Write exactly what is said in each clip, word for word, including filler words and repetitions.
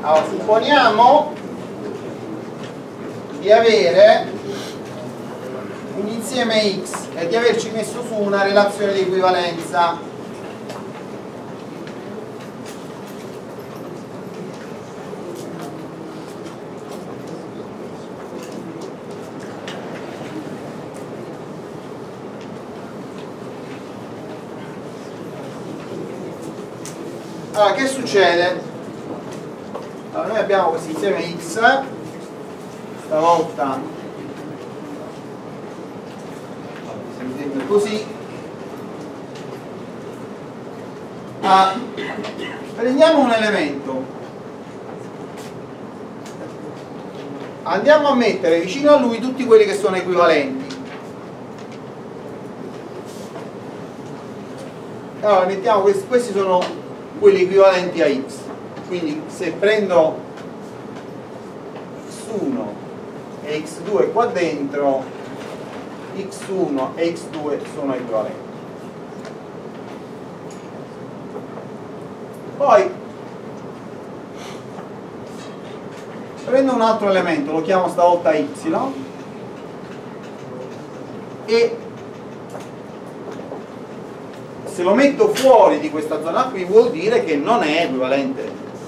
Allora, supponiamo di avere un insieme X e di averci messo su una relazione di equivalenza. Allora, che succede? Allora, noi abbiamo questo insieme X, stavolta se mi sembra così. Ah, prendiamo un elemento, andiamo a mettere vicino a lui tutti quelli che sono equivalenti. Allora mettiamo questi, questi sono quelli equivalenti a X, quindi se prendo X uno e X due qua dentro, X uno e X due sono equivalenti. Poi prendo un altro elemento, lo chiamo stavolta Y, e se lo metto fuori di questa zona qui vuol dire che non è equivalente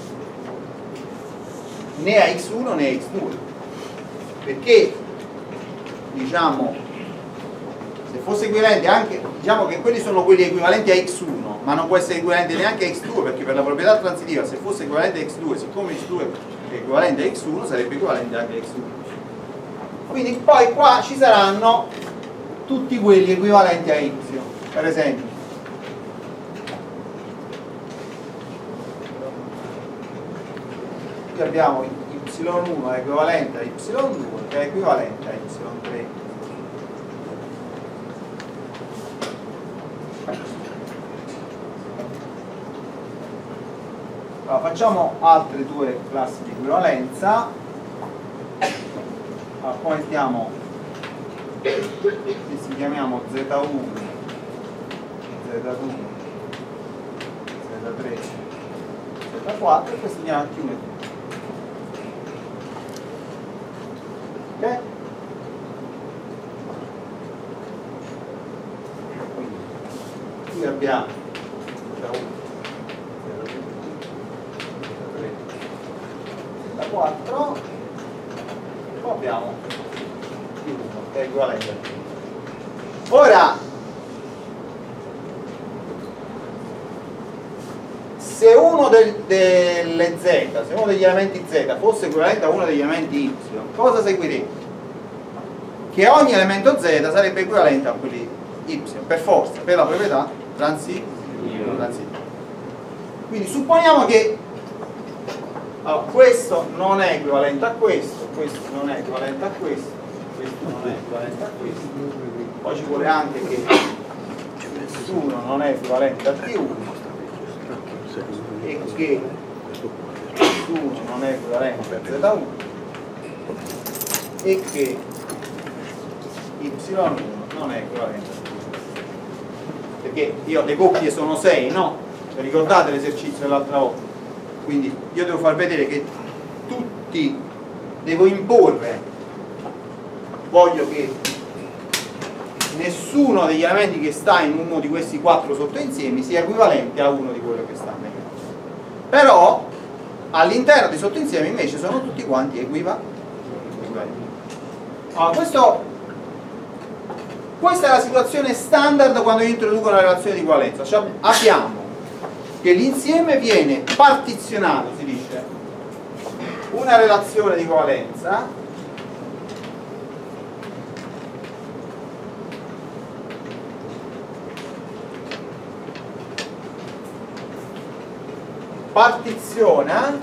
né a X uno né a X due, perché diciamo se fosse equivalente anche, diciamo che quelli sono quelli equivalenti a X uno, ma non può essere equivalente neanche a X due, perché per la proprietà transitiva se fosse equivalente a X due, siccome X due è equivalente a X uno, sarebbe equivalente anche a X uno. Quindi poi qua ci saranno tutti quelli equivalenti a Y. Per esempio qui abbiamo Y uno è equivalente a Y due che è equivalente a Y tre. Allora, facciamo altre due classi di equivalenza. Allora, poi mettiamo, questi chiamiamo Z uno, Z due, Z tre, Z quattro e questi chiamiamo Q e ok? Quindi qui abbiamo Z uno, Z due, Z tre, Z quattro e poi abbiamo Q uno che è equivalente a Q. Ora se uno del, delle Z, se uno degli elementi Z fosse equivalente a uno degli elementi Y, cosa seguirebbe? Che ogni elemento Z sarebbe equivalente a quelli Y, per forza, per la proprietà transitiva. Quindi supponiamo che allora, questo non è equivalente a questo, questo non è equivalente a questo, questo non è equivalente a questo, poi ci vuole anche che X uno non è equivalente a T uno e che X uno non è equivalente a Z uno e che Y uno non è equivalente a Z uno, perché io le coppie sono sei, no? Ricordate l'esercizio dell'altra volta? Quindi io devo far vedere che tutti, devo imporre, voglio che nessuno degli elementi che sta in uno di questi quattro sottoinsiemi sia equivalente a uno di quello che sta nel altro. Però all'interno dei sottoinsiemi invece sono tutti quanti equivalenti. Allora, questo, questa è la situazione standard quando io introduco una relazione di equivalenza. Cioè, abbiamo che l'insieme viene partizionato, si dice, una relazione di equivalenza partiziona.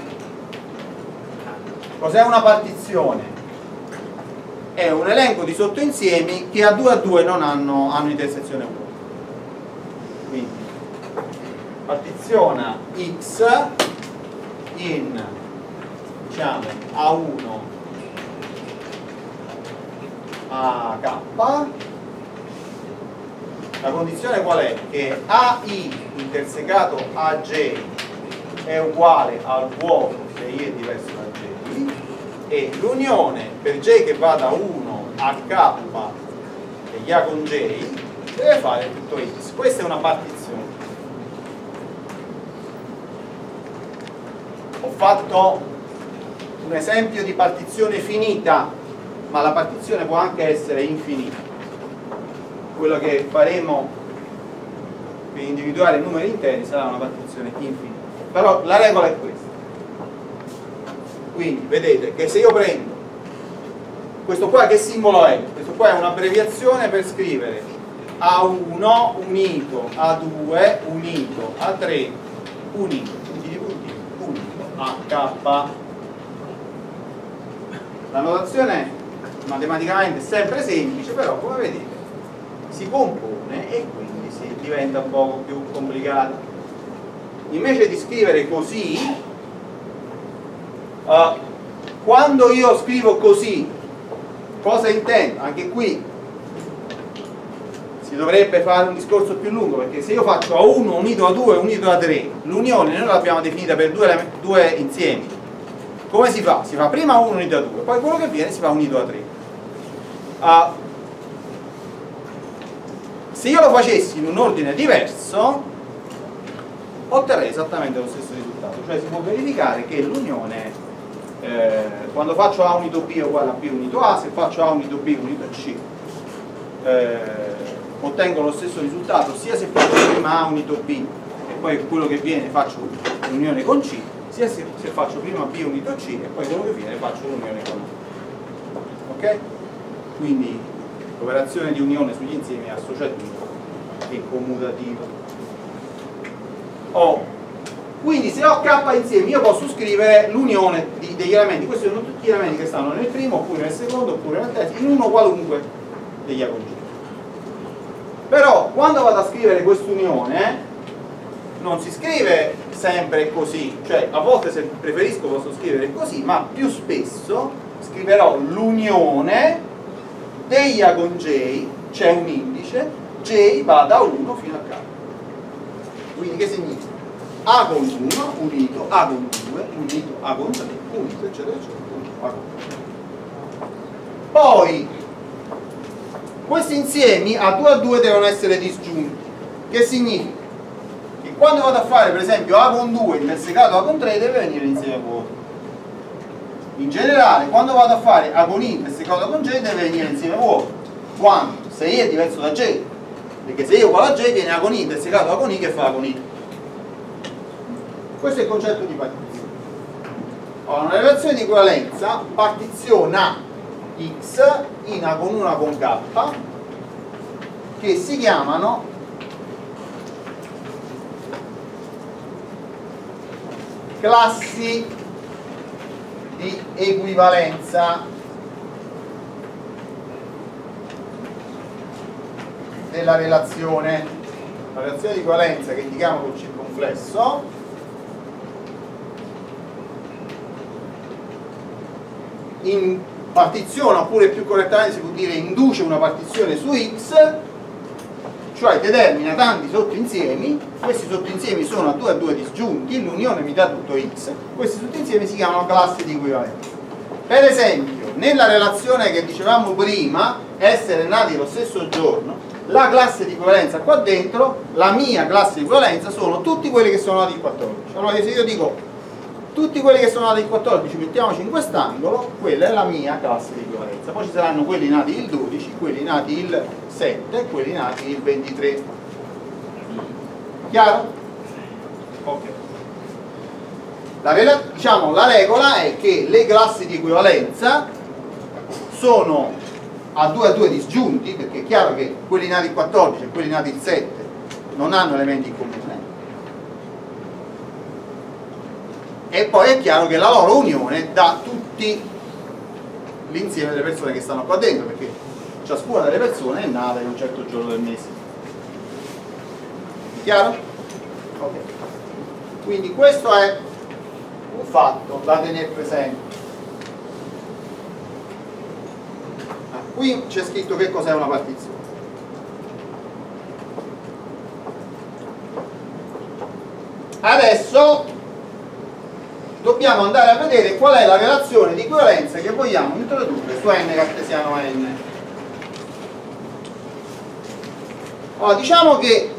Cos'è una partizione? È un elenco di sottoinsiemi che a due a due non hanno, hanno intersezione uno. Quindi partiziona X in, diciamo, A uno a K. La condizione qual è? Che A I intersecato A J è uguale al vuoto se I è diverso da J, e l'unione per J che va da uno a K e A con J deve fare tutto X. Questa è una partizione. Ho fatto un esempio di partizione finita, ma la partizione può anche essere infinita. Quello che faremo per individuare i numeri interi sarà una partizione infinita. Però la regola è questa. Quindi vedete che se io prendo questo qua, che simbolo è? Questo qua è un'abbreviazione per scrivere A uno unito A due unito A tre unito unito a K. La notazione matematicamente è sempre semplice, però come vedete si compone e quindi si diventa un po' più complicata. Invece di scrivere così, uh, quando io scrivo così, cosa intendo? Anche qui si dovrebbe fare un discorso più lungo, perché se io faccio A uno unito A due unito A tre, l'unione noi l'abbiamo definita per due, due insiemi. Come si fa? Si fa prima uno unito A due, poi quello che viene si fa unito A tre. Uh, se io lo facessi in un ordine diverso, otterrei esattamente lo stesso risultato. Cioè si può verificare che l'unione, eh, quando faccio A unito B è uguale a B unito A, se faccio A unito B unito C, eh, ottengo lo stesso risultato sia se faccio prima A unito B e poi quello che viene faccio l'unione con C, sia se, se faccio prima B unito C e poi quello che viene faccio l'unione con A. Ok? Quindi l'operazione di unione sugli insiemi è associativa e commutativa. Oh. Quindi se ho K insiemi io posso scrivere l'unione degli elementi. Questi sono tutti gli elementi che stanno nel primo, oppure nel secondo, oppure nel terzo, in uno qualunque degli A con G. Però quando vado a scrivere quest'unione non si scrive sempre così, cioè a volte se preferisco posso scrivere così, ma più spesso scriverò l'unione degli A con J, c'è un indice, J va da uno fino a K. Quindi che significa? A con uno unito A con due unito A con tre unito eccetera eccetera unito A con tre. Poi questi insiemi A due A due devono essere disgiunti. Che significa? Che quando vado a fare per esempio A con due intersecato A con tre deve venire l'insieme vuoto. In generale quando vado a fare A con I intersecato A con J deve venire l'insieme vuoto. Quando? Se I è diverso da J, perché se I è uguale a J viene A con I intersecato A con I che fa A con I. Questo è il concetto di partizione. Allora, una relazione di equivalenza partiziona X in A con uno A con K, che si chiamano classi di equivalenza della relazione. La relazione di equivalenza che indichiamo col circonflesso in partizione, oppure più correttamente si può dire induce una partizione su X, cioè determina tanti sottoinsiemi. Questi sottoinsiemi sono A due A due disgiunti, l'unione mi dà tutto X, questi sottoinsiemi si chiamano classi di equivalenza. Per esempio, nella relazione che dicevamo prima, essere nati lo stesso giorno, la classe di equivalenza qua dentro, la mia classe di equivalenza sono tutti quelli che sono nati il quattordici. Allora se io dico tutti quelli che sono nati il quattordici mettiamoci in quest'angolo, quella è la mia classe di equivalenza. Poi ci saranno quelli nati il dodici, quelli nati il sette e quelli nati il ventitré. Chiaro? Ok. La, diciamo, la regola è che le classi di equivalenza sono A due A due disgiunti, perché è chiaro che quelli nati il quattordici e quelli nati il sette non hanno elementi in comune. E poi è chiaro che la loro unione dà tutti l'insieme delle persone che stanno qua dentro, perché ciascuna delle persone è nata in un certo giorno del mese. Chiaro? Ok. Quindi questo è un fatto da tenere presente. Ah, qui c'è scritto che cos'è una partizione. Adesso dobbiamo andare a vedere qual è la relazione di equivalenza che vogliamo introdurre su n cartesiano n. Allora, diciamo che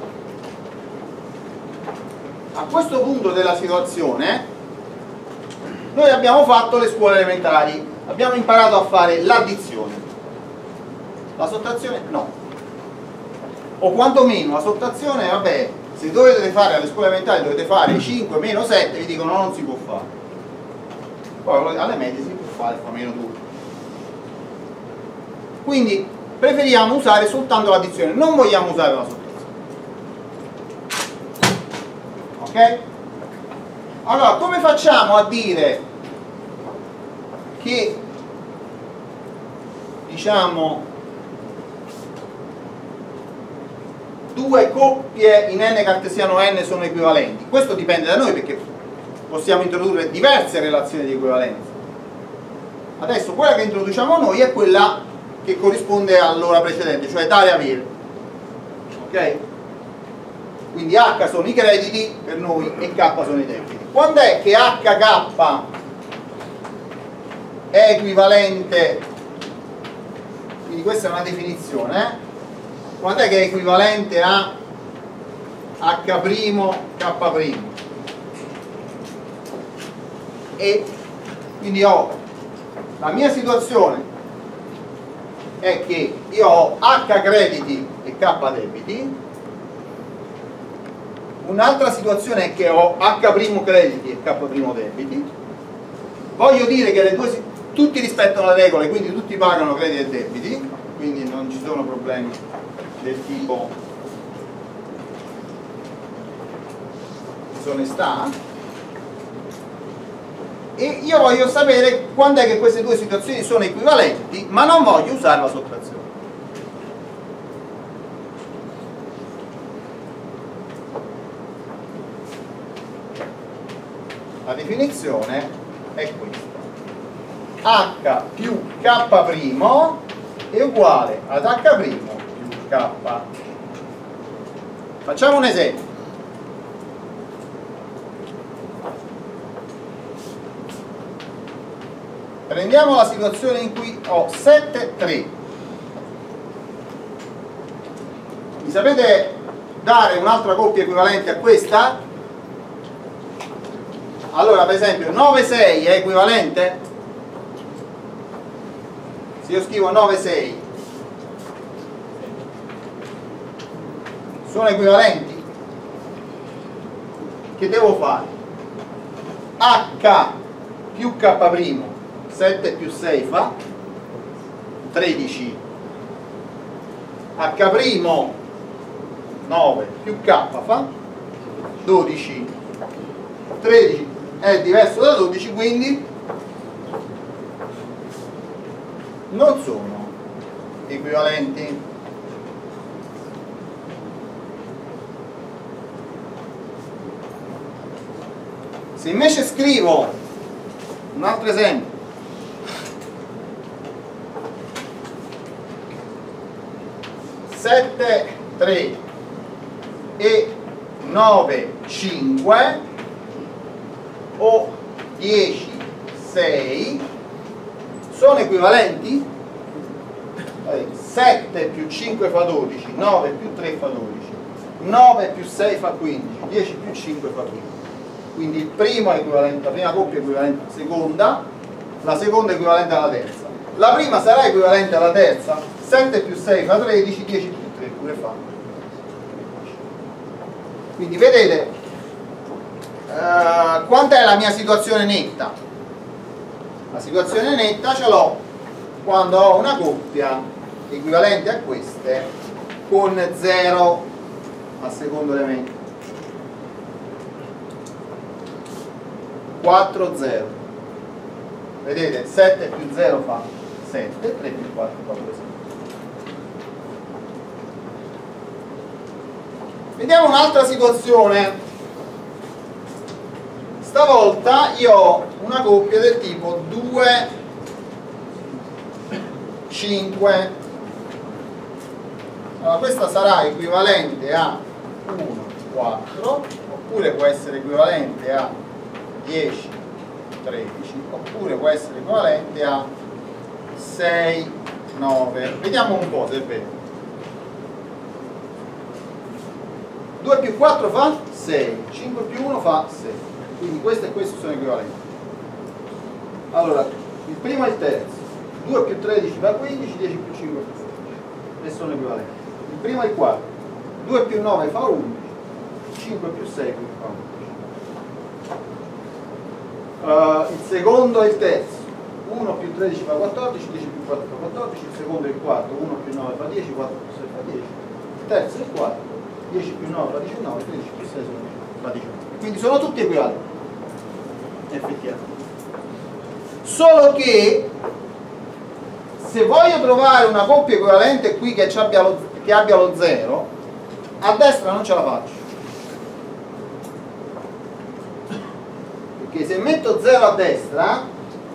a questo punto della situazione noi abbiamo fatto le scuole elementari, abbiamo imparato a fare l'addizione, la sottrazione no, o quantomeno la sottrazione, vabbè, se dovete fare alle scuole elementari dovete fare cinque meno sette, vi dicono no, non si può fare, poi alle medie si può fare, fa meno due, quindi preferiamo usare soltanto l'addizione, non vogliamo usare la sottrazione. Ok? Allora, come facciamo a dire che, diciamo, due coppie in n cartesiano n sono equivalenti? Questo dipende da noi, perché possiamo introdurre diverse relazioni di equivalenza. Adesso quella che introduciamo noi è quella che corrisponde all'ora precedente, cioè dare avere. Ok? Quindi H sono i crediti per noi e K sono i debiti. Quando è che H K è equivalente, quindi questa è una definizione, eh? Quando è che è equivalente a H' K'? E quindi ho la mia situazione è che io ho H crediti e K debiti. Un'altra situazione è che ho H' crediti e K' debiti. Voglio dire che le due, tutti rispettano le regole, quindi tutti pagano crediti e debiti, quindi non ci sono problemi del tipo disonestà. E io voglio sapere quando è che queste due situazioni sono equivalenti, ma non voglio usare la sottrazione. La definizione è questa: H più K' è uguale ad H' più K. Facciamo un esempio. Prendiamo la situazione in cui ho sette, tre. Mi sapete dare un'altra coppia equivalente a questa? Allora, per esempio, nove, sei è equivalente? Se io scrivo nove, sei, sono equivalenti? Che devo fare? H più K', sette più sei fa tredici, H', nove più K fa dodici, tredici è diverso da dodici, quindi non sono equivalenti. Se invece scrivo un altro esempio, sette, tre e nove, cinque o dieci, sei sono equivalenti? sette più cinque fa dodici, nove più tre fa dodici, nove più sei fa quindici, dieci più cinque fa quindici. Quindi il primo è equivalente, la prima coppia è equivalente alla seconda, la seconda è equivalente alla terza. La prima sarà equivalente alla terza, sette più sei fa tredici, dieci più tre pure fa. Quindi vedete uh, quanta è la mia situazione netta? La situazione netta ce l'ho quando ho una coppia equivalente a queste con zero al secondo elemento, quattro, zero. Vedete, sette più zero fa sette, tre più quattro fa due. Vediamo un'altra situazione. Stavolta io ho una coppia del tipo due, cinque. Allora questa sarà equivalente a uno, quattro, oppure può essere equivalente a dieci, tredici, oppure può essere equivalente a sei, nove. Vediamo un po' se è vero. due più quattro fa sei, cinque più uno fa sei, quindi questo e questo sono equivalenti. Allora, il primo e il terzo, due più tredici fa quindici, dieci più cinque fa sedici, e sono equivalenti. Il primo e il quarto, due più nove fa undici, cinque più sei fa undici. Uh, il secondo e il terzo, uno più tredici fa quattordici, dieci più quattro fa quattordici, il secondo e il quarto, uno più nove fa dieci, quattro più sei fa dieci, il terzo e il quarto, dieci più nove fa diciannove, tredici più sei fa diciannove. Quindi sono tutti equivalenti, effettivamente. Solo che se voglio trovare una coppia equivalente qui che abbia lo, che abbia lo zero, a destra non ce la faccio. Perché se metto zero a destra,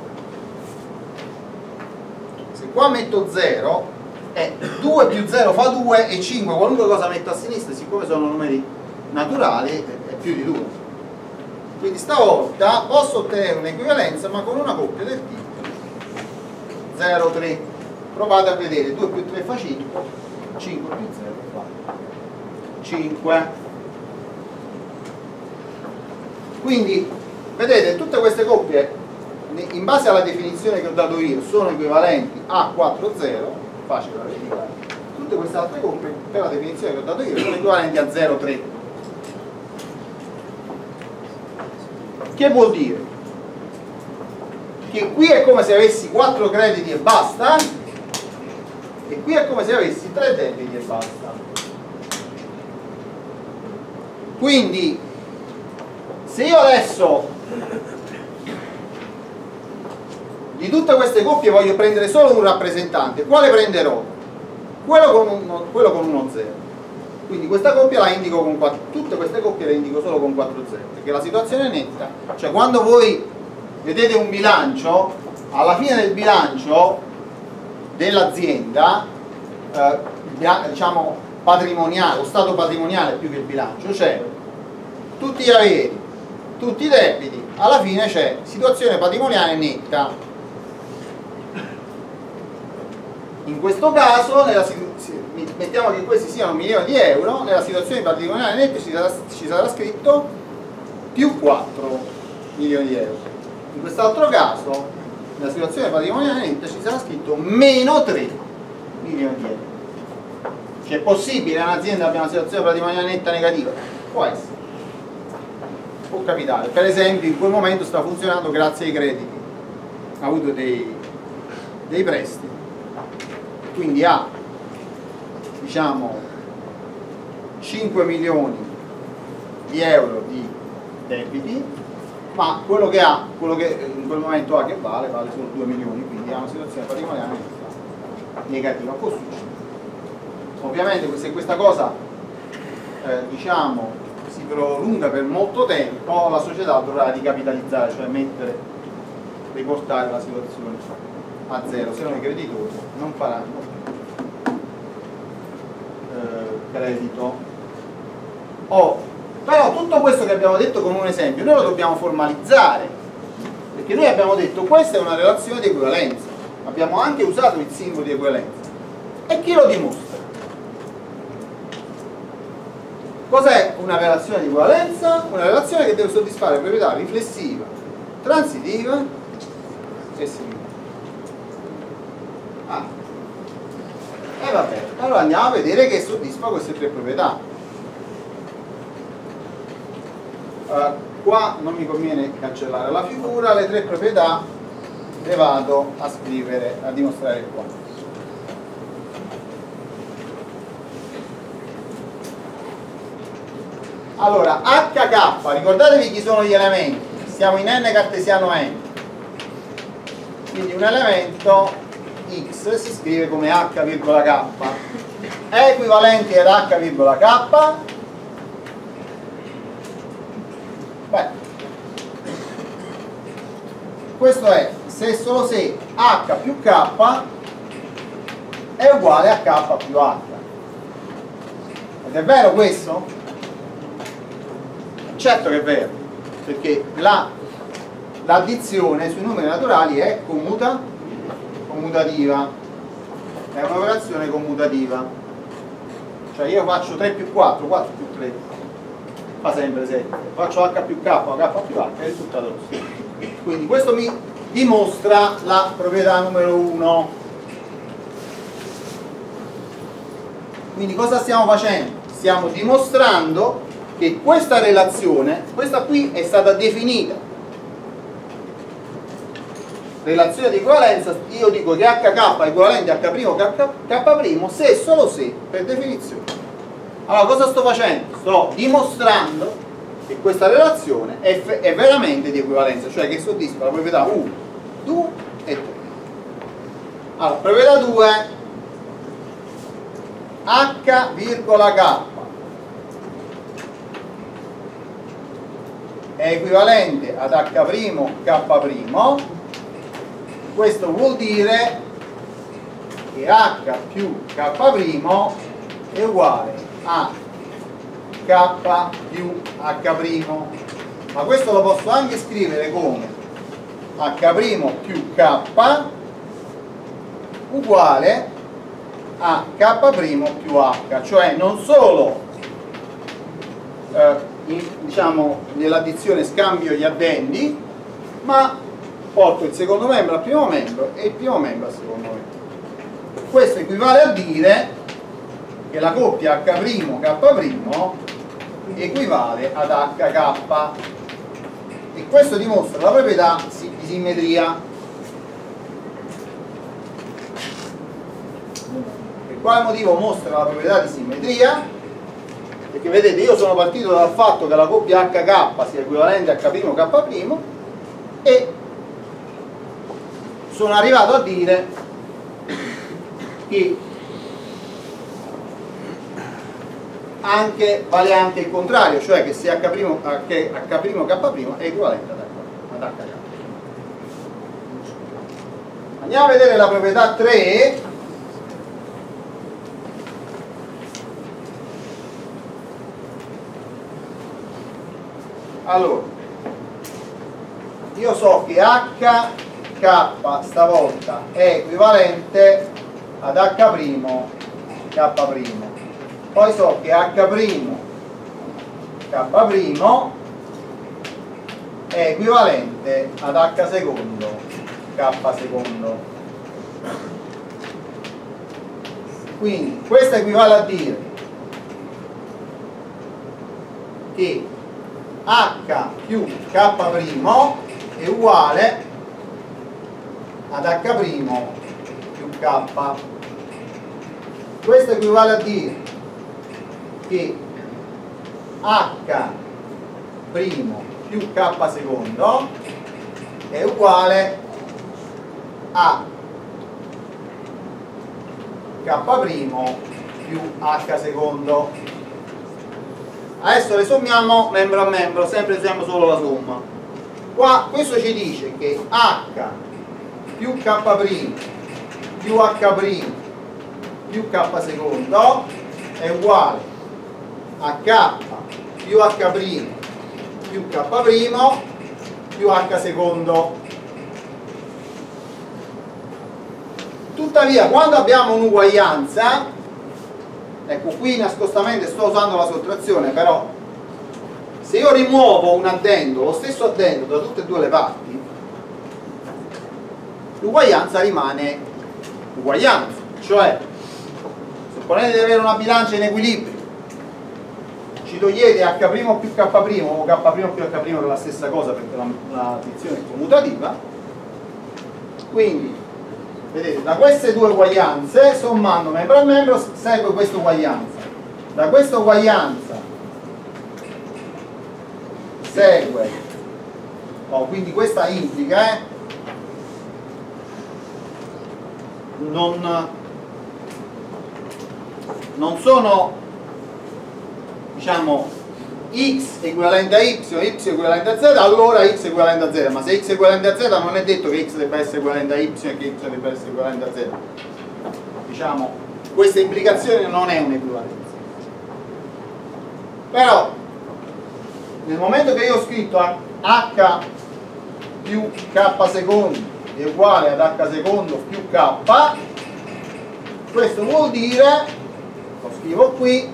se qua metto zero, è due più zero fa due e cinque, qualunque cosa metto a sinistra, siccome sono numeri naturali, è più di due. Quindi stavolta posso ottenere un'equivalenza ma con una coppia del tipo zero, tre. Provate a vedere, due più tre fa cinque, cinque più zero fa cinque. Quindi vedete, tutte queste coppie in base alla definizione che ho dato io sono equivalenti a quattro zero, facile da verificare. Tutte queste altre coppie per la definizione che ho dato io sono equivalenti a zero, tre. Che vuol dire? Che qui è come se avessi quattro crediti e basta, e qui è come se avessi tre debiti e basta. Quindi se io adesso di tutte queste coppie voglio prendere solo un rappresentante, quale prenderò? Quello con uno, quello con uno zero. Quindi questa coppia la indico con quattro, tutte queste coppie le indico solo con quattro zero, perché la situazione è netta. Cioè quando voi vedete un bilancio, alla fine del bilancio dell'azienda, eh, diciamo patrimoniale, lo stato patrimoniale più che il bilancio, c'è tutti gli averi, tutti i debiti, alla fine c'è situazione patrimoniale netta. In questo caso, nella, mettiamo che questi siano milioni di euro, nella situazione patrimoniale netta ci sarà, ci sarà scritto più quattro milioni di euro. In quest'altro caso, nella situazione patrimoniale netta ci sarà scritto meno tre milioni di euro. Cioè è possibile un'azienda abbia una situazione patrimoniale netta negativa? Può essere. Può capitare. Per esempio in quel momento sta funzionando grazie ai crediti. Ha avuto dei, dei prestiti. Quindi ha, diciamo, cinque milioni di euro di debiti, ma quello che ha, quello che in quel momento ha che vale, vale solo due milioni, quindi ha una situazione patrimoniale negativa. Può succedere. Ovviamente se questa cosa eh, diciamo si prolunga per molto tempo, la società dovrà ricapitalizzare, cioè mettere, riportare la situazione a zero, se no i creditori non faranno eh, credito. Oh, però tutto questo che abbiamo detto con un esempio noi lo dobbiamo formalizzare, perché noi abbiamo detto questa è una relazione di equivalenza, abbiamo anche usato il simbolo di equivalenza. E chi lo dimostra? Cos'è una relazione di equivalenza? Una relazione che deve soddisfare proprietà riflessiva, transitiva e simile. Ah. E va bene, allora andiamo a vedere che soddisfa queste tre proprietà. Uh, qua non mi conviene cancellare la figura, le tre proprietà le vado a scrivere, a dimostrare qua. Allora, H K, ricordatevi chi sono gli elementi, siamo in n cartesiano n, quindi un elemento x si scrive come h, k, è equivalente ad h, k. Beh, questo è se e solo se h più k è uguale a k più h. Ed è vero questo? Certo che è vero, perché la, l'addizione sui numeri naturali è commuta, commutativa, è un'operazione commutativa, cioè io faccio tre più quattro, quattro più tre fa sempre sette, faccio h più k, k più h, è il risultato lo stesso. Quindi questo mi dimostra la proprietà numero uno. Quindi cosa stiamo facendo? Stiamo dimostrando che questa relazione, questa qui è stata definita relazione di equivalenza, io dico che H K è equivalente a H' K' se e solo se, per definizione. Allora cosa sto facendo? Sto dimostrando che questa relazione è, è veramente di equivalenza, cioè che soddisfa la proprietà uno, due e tre. Allora, proprietà due, H, virgola K è equivalente ad H', K'. Questo vuol dire che H più K' è uguale a K più H', ma questo lo posso anche scrivere come H' più K uguale a K' più H, cioè non solo eh, in, diciamo nell'addizione scambio gli addendi, ma porto il secondo membro al primo membro e il primo membro al secondo membro. Questo equivale a dire che la coppia H' K' equivale ad H K, e questo dimostra la proprietà di simmetria. Per quale motivo mostra la proprietà di simmetria? Perché vedete, io sono partito dal fatto che la coppia H K sia equivalente a H' K' e sono arrivato a dire che anche, vale anche il contrario, cioè che se H', che H' K' è equivalente ad H K. Andiamo a vedere la proprietà tre. Allora, io so che H K stavolta è equivalente ad H' K', poi so che H' K' è equivalente ad H secondo K secondo. Quindi questo equivale a dire che H più K' è uguale ad H' più K. Questo equivale a dire che H' più K secondo è uguale a K' più H secondo. Adesso le sommiamo membro a membro, sempre usiamo solo la somma. Qua questo ci dice che H più K' più H' più K secondo è uguale a K più H' più K' più H secondo. Tuttavia, quando abbiamo un'uguaglianza, ecco qui nascostamente sto usando la sottrazione, però se io rimuovo un addendo, lo stesso addendo da tutte e due le parti, l'uguaglianza rimane uguaglianza. Cioè, supponete di avere una bilancia in equilibrio, ci togliete H' più K' o K' più H' che è la stessa cosa perché l'addizione è commutativa, quindi vedete, da queste due uguaglianze, sommando membro a membro, segue questa uguaglianza. Da questa uguaglianza segue, oh, quindi questa implica, eh, non, non sono, diciamo, x equivalente a y, y equivalente a z, allora x equivalente a z, ma se x equivalente a z non è detto che x debba essere equivalente a y e che y debba essere equivalente a z. Diciamo, questa implicazione non è un'equivalenza. Però nel momento che io ho scritto H più k secondi è uguale ad h secondo più k. Questo vuol dire, lo scrivo qui,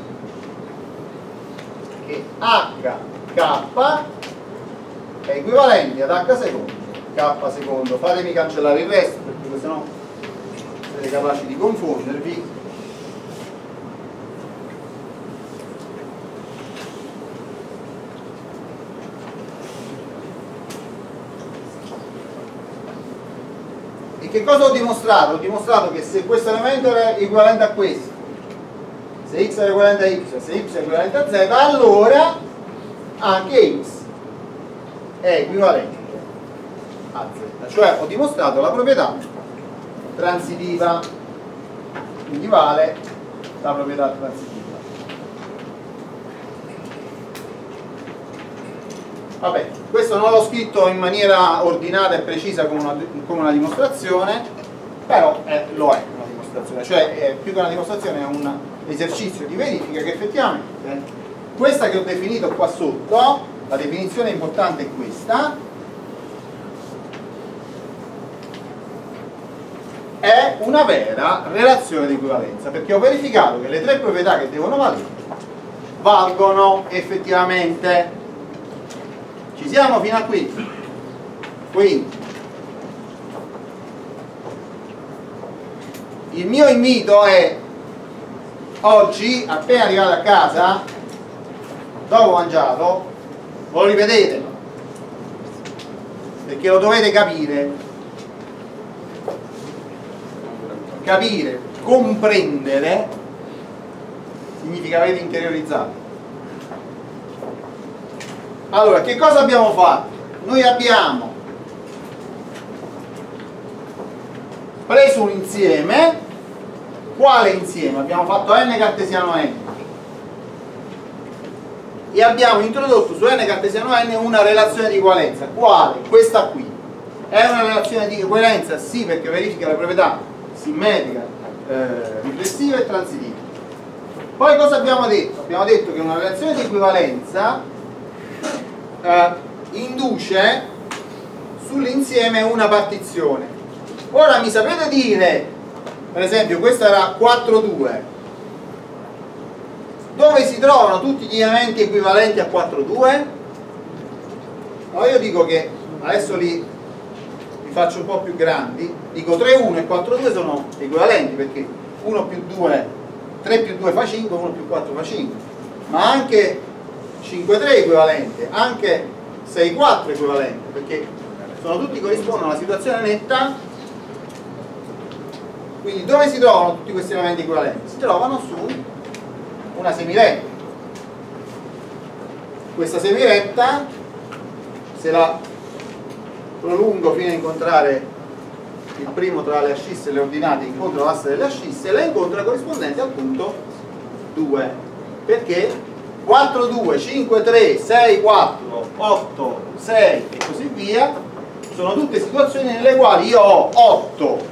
che hk è equivalente ad h secondo k secondo. Fatemi cancellare il resto perché sennò siete capaci di confondervi. E che cosa ho dimostrato? Ho dimostrato che se questo elemento è equivalente a questo, se x è equivalente a y, se y è equivalente a z, allora anche x è equivalente a z. Cioè ho dimostrato la proprietà transitiva, quindi vale la proprietà transitiva. Vabbè, questo non l'ho scritto in maniera ordinata e precisa come una, come una dimostrazione, però è, lo è una dimostrazione, cioè è più che una dimostrazione è un esercizio di verifica che effettivamente questa che ho definito qua sotto, la definizione importante è questa, è una vera relazione di equivalenza, perché ho verificato che le tre proprietà che devono valere valgono effettivamente. Ci siamo fino a qui? Quindi il mio invito è oggi, appena arrivate a casa, dopo mangiato, ve lo ripetete perché lo dovete capire. Capire, comprendere significa avere interiorizzato. Allora, che cosa abbiamo fatto? Noi abbiamo preso un insieme. Quale insieme? Abbiamo fatto n cartesiano n e abbiamo introdotto su n cartesiano n una relazione di equivalenza. Quale? Questa qui. È una relazione di equivalenza? Sì, perché verifica le proprietà simmetrica, eh, riflessiva e transitiva. Poi cosa abbiamo detto? Abbiamo detto che una relazione di equivalenza eh, induce sull'insieme una partizione. Ora mi sapete dire, per esempio questa era quattro due, dove si trovano tutti gli elementi equivalenti a quattro due? Allora io dico che adesso li faccio un po' più grandi, dico tre uno e quattro due sono equivalenti perché uno più due, tre più due fa cinque, uno più quattro fa cinque, ma anche cinque tre è equivalente, anche sei quattro è equivalente, perché sono tutti corrispondono a una situazione netta. Quindi dove si trovano tutti questi elementi equivalenti? Si trovano su una semiretta. Questa semiretta, se la prolungo fino a incontrare il primo tra le ascisse e le ordinate, incontro l'asse delle ascisse e la incontro la corrispondente al punto due, perché quattro due, cinque tre, sei quattro, otto sei e così via sono tutte situazioni nelle quali io ho otto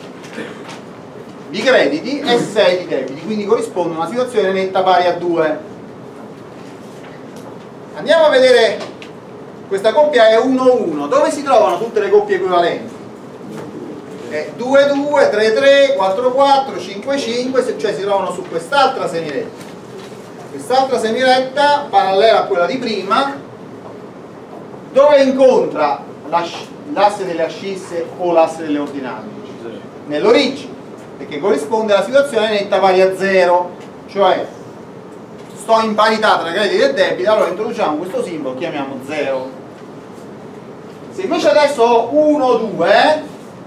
di crediti e sei di debiti, quindi corrisponde a una situazione netta pari a due. Andiamo a vedere. Questa coppia è uno uno, dove si trovano tutte le coppie equivalenti? È due due, tre tre, quattro quattro, cinque cinque, cioè si trovano su quest'altra semiretta. Quest'altra semiretta, parallela a quella di prima, dove incontra l'asse delle ascisse o l'asse delle ordinate? Nell'origine, perché corrisponde alla situazione netta pari a zero, cioè sto in parità tra crediti e debiti, allora introduciamo questo simbolo, chiamiamo zero. Se invece adesso ho uno due,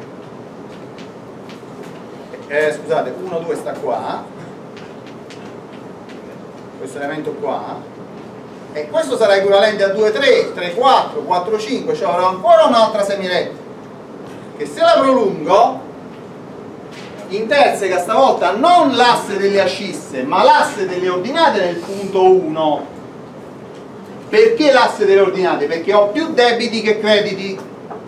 eh, scusate, uno due sta qua, questo elemento qua, e questo sarà equivalente a due tre, tre quattro, quattro cinque, cioè avrò ancora un'altra semiretta, che se la prolungo, interseca stavolta non l'asse delle ascisse, ma l'asse delle ordinate nel punto uno. Perché l'asse delle ordinate? Perché ho più debiti che crediti.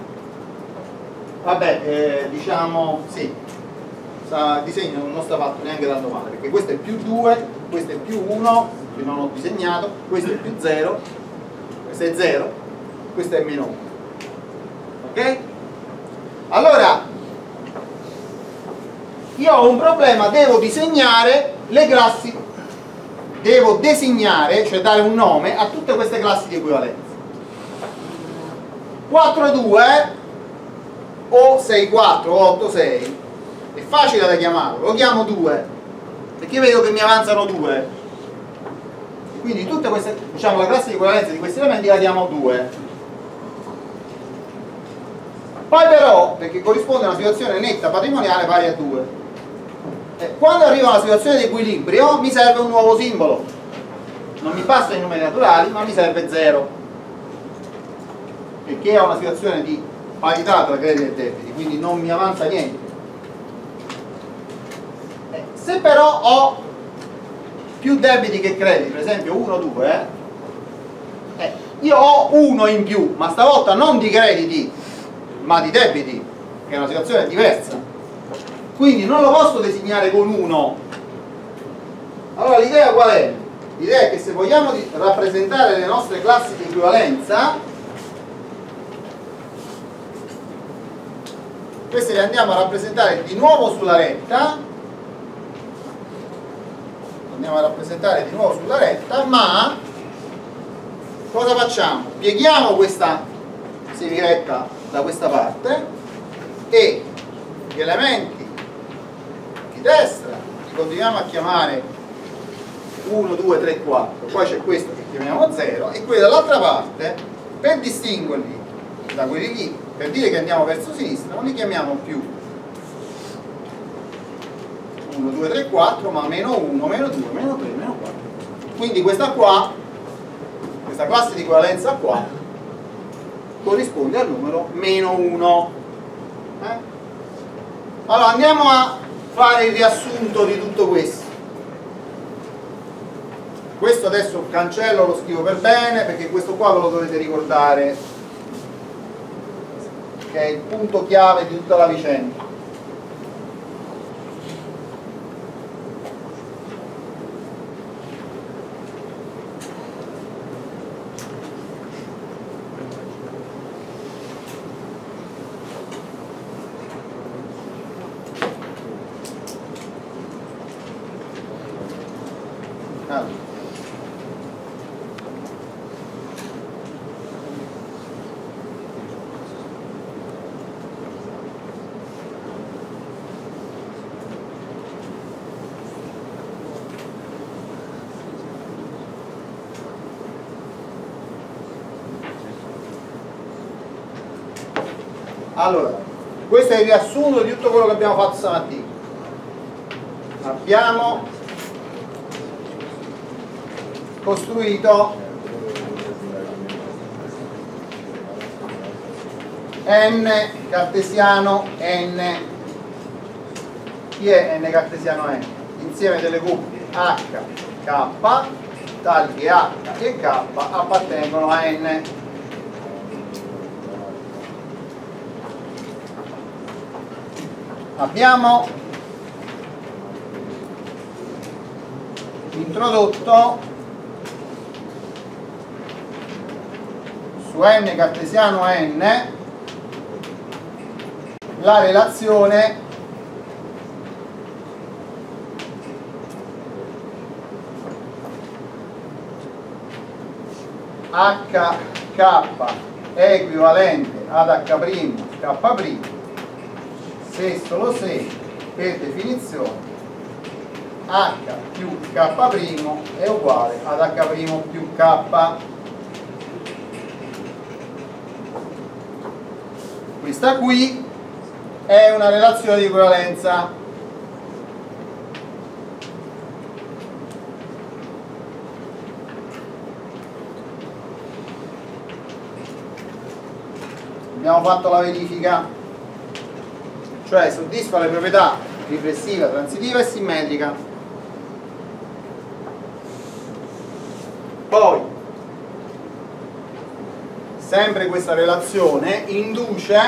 Vabbè, eh, diciamo, sì, il disegno non sta fatto neanche tanto male, perché questo è più due, questo è più uno, che non ho disegnato, questo è più zero, questo è zero, questo è meno uno. ok? Allora io ho un problema, devo disegnare le classi, devo designare, cioè dare un nome a tutte queste classi di equivalenza. quattro due o sei quattro o otto sei è facile da chiamarlo, lo chiamo due perché vedo che mi avanzano due, quindi tutte queste, diciamo, la classe di equivalenza di questi elementi la chiamo due. Poi però, perché corrisponde a una situazione netta patrimoniale pari a due, eh, quando arriva una situazione di equilibrio mi serve un nuovo simbolo, non mi basta i numeri naturali ma mi serve zero, perché è una situazione di parità tra crediti e debiti, quindi non mi avanza niente. Eh, se però ho più debiti che crediti, per esempio uno, due, eh, io ho uno in più, ma stavolta non di crediti ma di debiti, che è una situazione diversa, quindi non lo posso designare con uno. Allora l'idea qual è? L'idea è che se vogliamo rappresentare le nostre classi di equivalenza, queste le andiamo a rappresentare di nuovo sulla retta, andiamo a rappresentare di nuovo sulla retta, ma cosa facciamo? Pieghiamo questa semiretta da questa parte e gli elementi di destra li continuiamo a chiamare uno, due, tre, quattro, poi c'è questo che chiamiamo zero e quelli dall'altra parte, per distinguerli da quelli lì, per dire che andiamo verso sinistra, non li chiamiamo più uno, due, tre, quattro, ma meno uno, meno due, meno tre, meno quattro. Quindi questa qua, questa classe di equivalenza qua, corrisponde al numero meno uno. Eh? Allora andiamo a fare il riassunto di tutto questo. Questo adesso cancello, lo scrivo per bene, perché questo qua ve lo dovete ricordare, che è il punto chiave di tutta la vicenda. Allora. Allora, questo è il riassunto di tutto quello che abbiamo fatto stamattina. Abbiamo costruito n cartesiano n. Chi è n cartesiano n? Insieme delle coppie h, k, tali che h e k appartengono a n. Abbiamo introdotto su n cartesiano n la relazione h k è equivalente ad h' k' se solo se, per definizione, h più k' è uguale ad h' più k. Questa qui è una relazione di equivalenza. Abbiamo fatto la verifica, cioè soddisfa le proprietà riflessiva, transitiva e simmetrica. Poi, sempre questa relazione induce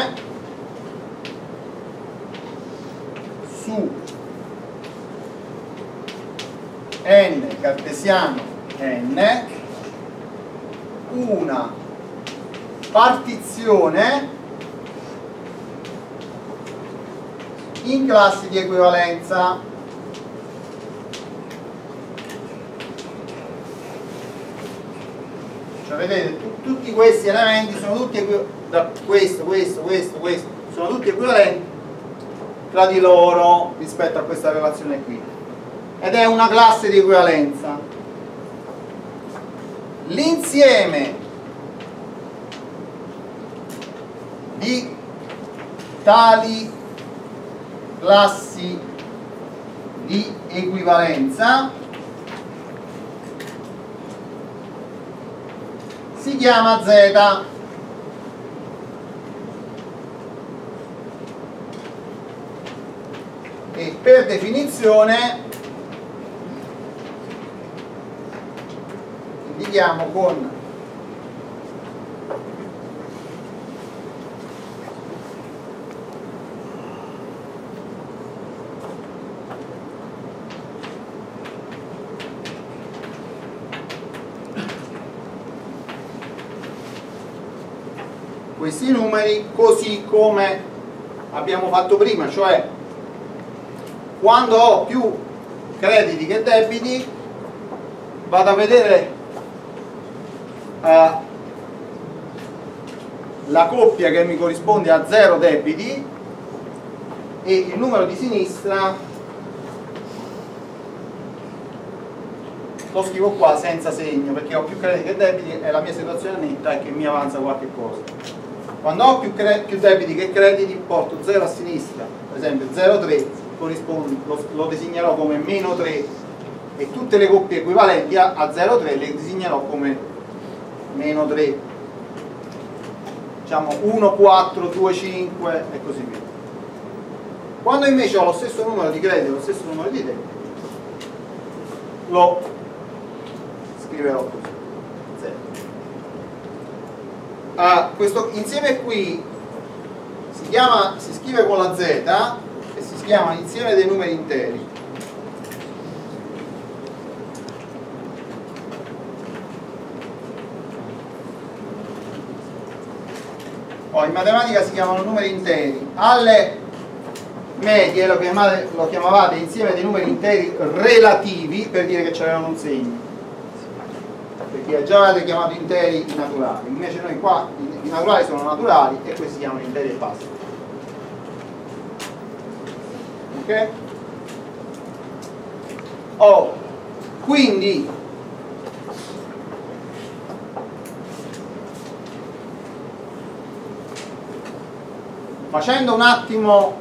su n cartesiano n una partizione in classi di equivalenza. Cioè vedete, tu, tutti questi elementi sono tutti da questo, questo, questo, questo, sono tutti equivalenti tra di loro rispetto a questa relazione qui. Ed è una classe di equivalenza. L'insieme di tali classi di equivalenza si chiama Z. E per definizione indichiamo con questi numeri così come abbiamo fatto prima, cioè quando ho più crediti che debiti vado a vedere uh, la coppia che mi corrisponde a zero debiti e il numero di sinistra lo scrivo qua senza segno perché ho più crediti che debiti e la mia situazione netta è che mi avanza qualche cosa. Quando ho più, più debiti che crediti porto zero a sinistra, per esempio zero virgola tre corrisponde, lo, lo designerò come meno tre e tutte le coppie equivalenti a, a zero virgola tre le designerò come meno tre, diciamo uno, quattro, due, cinque e così via. Quando invece ho lo stesso numero di crediti e lo stesso numero di debiti lo scriverò così. Ah, questo insieme qui si chiama, si scrive con la Z e si chiama insieme dei numeri interi. Oh, in matematica si chiamano numeri interi. Alle medie lo, chiamate, lo chiamavate insieme dei numeri interi relativi per dire che c'avevano un segno. Perché già avete chiamato interi i naturali, invece noi qua i naturali sono naturali e questi si chiamano interi e basta. Ok? Oh, quindi facendo un attimo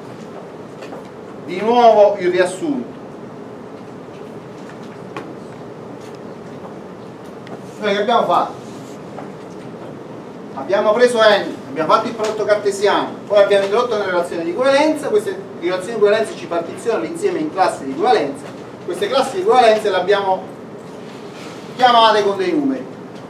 di nuovo il riassunto, noi che abbiamo fatto? Abbiamo preso n, abbiamo fatto il prodotto cartesiano, poi abbiamo introdotto una relazione di equivalenza, queste relazioni di equivalenza ci partizionano l'insieme in classi di equivalenza, queste classi di equivalenza le abbiamo chiamate con dei numeri.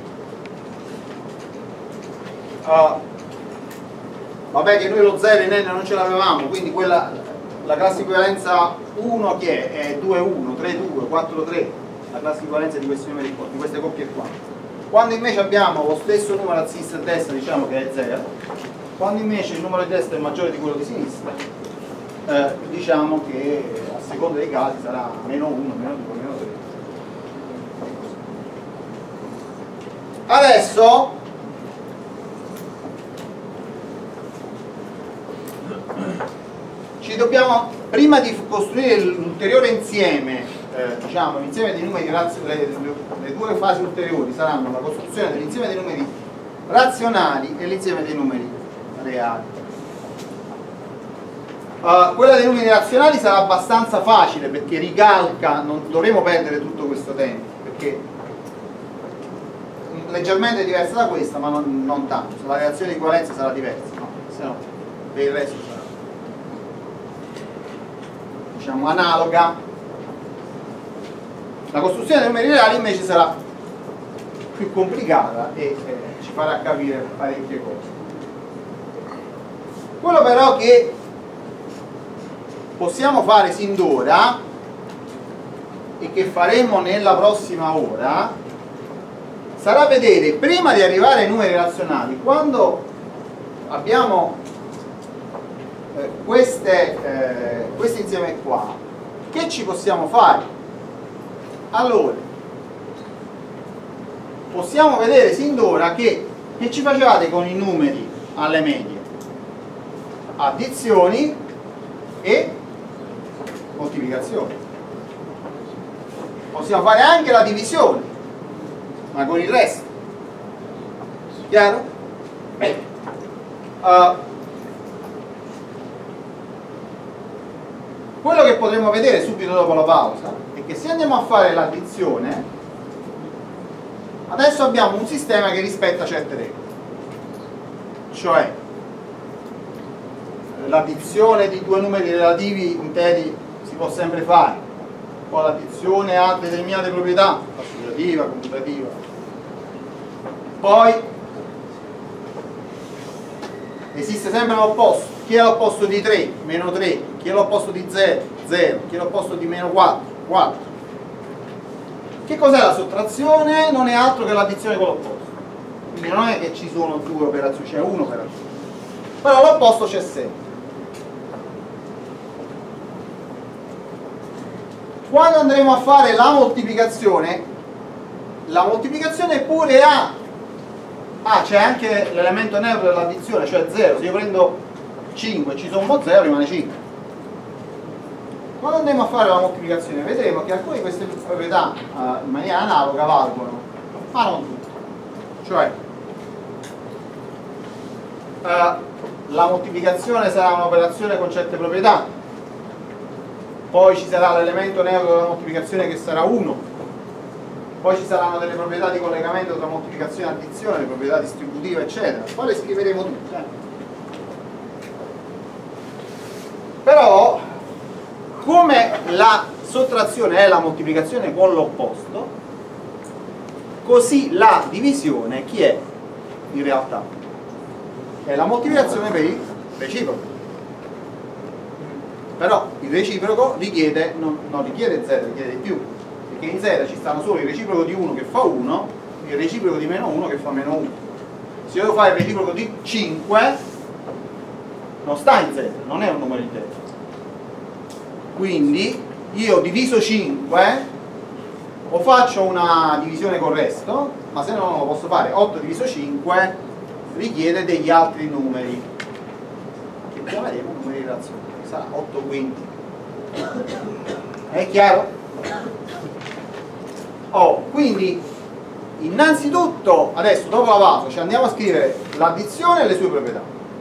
Uh, vabbè che noi lo zero in n non ce l'avevamo, quindi quella, la classe di equivalenza uno che è? È due uno, tre due, quattro tre, la classe di equivalenza di questi numeri qua, di queste coppie qua. Quando invece abbiamo lo stesso numero a sinistra e a destra diciamo che è zero, quando invece il numero di destra è maggiore di quello di sinistra eh, diciamo che a seconda dei casi sarà meno uno, meno due, meno tre. Adesso ci dobbiamo, prima di costruire l'ulteriore insieme, eh, diciamo l'insieme dei numeri razionali, le, le due fasi ulteriori saranno la costruzione dell'insieme dei numeri razionali e l'insieme dei numeri reali. Uh, quella dei numeri razionali sarà abbastanza facile perché ricalca, non dovremo perdere tutto questo tempo perché leggermente diversa da questa ma non, non tanto, la relazione di equivalenza sarà diversa, no? Se no per il resto sarà diciamo analoga. La costruzione dei numeri reali invece sarà più complicata e eh, ci farà capire parecchie cose. Quello però che possiamo fare sin d'ora e che faremo nella prossima ora sarà vedere, prima di arrivare ai numeri razionali, quando abbiamo eh, queste, eh, questo insieme qua, che ci possiamo fare? Allora, possiamo vedere sin d'ora che, che ci facevate con i numeri alle medie? Addizioni e moltiplicazioni. Possiamo fare anche la divisione, ma con il resto. Chiaro? Uh, quello che potremo vedere subito dopo la pausa è che se andiamo a fare l'addizione, adesso abbiamo un sistema che rispetta certe regole, cioè l'addizione di due numeri relativi interi si può sempre fare, poi l'addizione a determinate proprietà, associativa, commutativa, poi esiste sempre l'opposto. Chi è l'opposto di tre? Meno tre. Chi è l'opposto di zero? zero. Chi è l'opposto di meno quattro? quattro. Che cos'è la sottrazione? Non è altro che l'addizione con l'opposto. Quindi non è che ci sono due operazioni, c'è un'operazione. Però l'opposto c'è sempre. Quando andremo a fare la moltiplicazione, la moltiplicazione pure ha ah, c'è anche l'elemento neutro dell'addizione, cioè zero. Se io prendo cinque e ci sommo zero rimane cinque. Quando andremo a fare la moltiplicazione vedremo che alcune di queste proprietà eh, in maniera analoga valgono, ma non tutte. Cioè eh, la moltiplicazione sarà un'operazione con certe proprietà, poi ci sarà l'elemento neutro della moltiplicazione che sarà uno, poi ci saranno delle proprietà di collegamento tra moltiplicazione e addizione, le proprietà distributive eccetera, poi le scriveremo tutte. Eh. Però come la sottrazione è la moltiplicazione con l'opposto, così la divisione chi è in realtà? È la moltiplicazione per il reciproco. Però il reciproco richiede, non, non richiede zero, richiede di più, perché in Z ci stanno solo il reciproco di uno che fa uno e il reciproco di meno uno che fa meno uno. Se io devo fare il reciproco di cinque non sta in Z, non è un numero intero. Quindi io diviso cinque o faccio una divisione con resto, ma se no non lo posso fare. Otto diviso cinque richiede degli altri numeri che chiameremo numeri razionali, sarà otto quinti. È chiaro? Oh, quindi innanzitutto adesso dopo la pausa ci andiamo a scrivere l'addizione e le sue proprietà,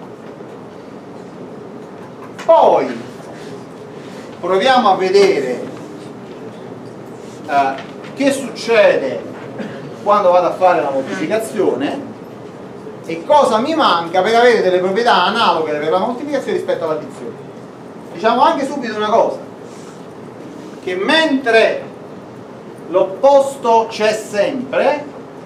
poi proviamo a vedere eh, che succede quando vado a fare la moltiplicazione e cosa mi manca per avere delle proprietà analoghe per la moltiplicazione rispetto all'addizione. Diciamo anche subito una cosa, che mentre l'opposto c'è sempre,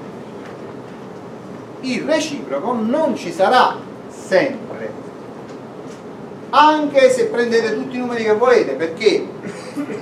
il reciproco non ci sarà sempre, anche se prendete tutti i numeri che volete, perché il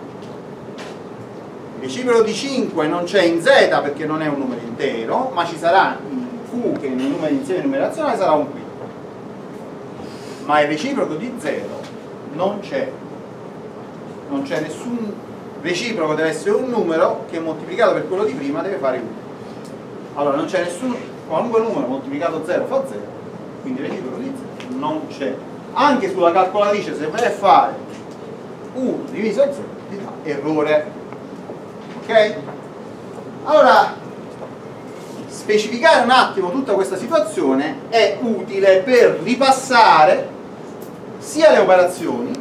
reciproco di cinque non c'è in Z perché non è un numero intero, ma ci sarà in Q che nei numeri insieme numerazionale sarà un quinto, ma il reciproco di zero non c'è, non c'è nessun reciproco, deve essere un numero che moltiplicato per quello di prima deve fare uno. Allora non c'è nessun, qualunque numero moltiplicato zero fa zero, quindi il reciproco di zero non c'è. Anche sulla calcolatrice se vai a fare uno diviso zero ti dà errore. Ok? Allora specificare un attimo tutta questa situazione è utile per ripassare sia le operazioni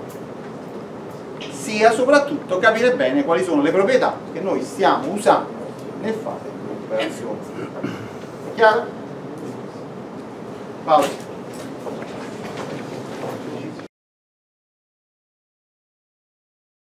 sia soprattutto capire bene quali sono le proprietà che noi stiamo usando nel fare l'operazione. Chiaro? Pausa.